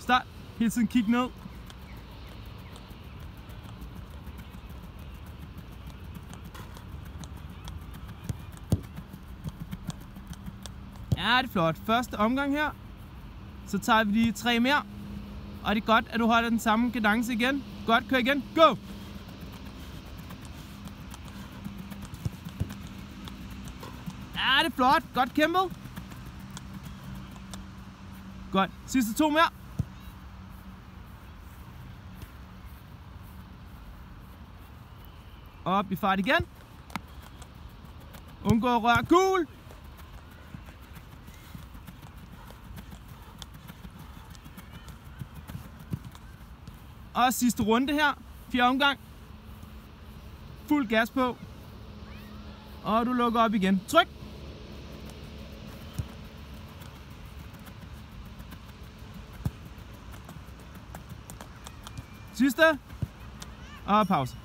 Start. Hele tiden kig ned. Ja, det er flot. Første omgang her. Så tager vi lige 3 mere. Og det er godt, at du holder den samme kadence igen. Godt, kør igen. Go! Ja, det er flot. Godt kæmpet. Godt. Sidste 2 mere. Op i fart igen. Undgå at røre gul. Og sidste runde her. 4. omgang. Fuld gas på. Og du lukker op igen. Tryk. Sidste. Og pause.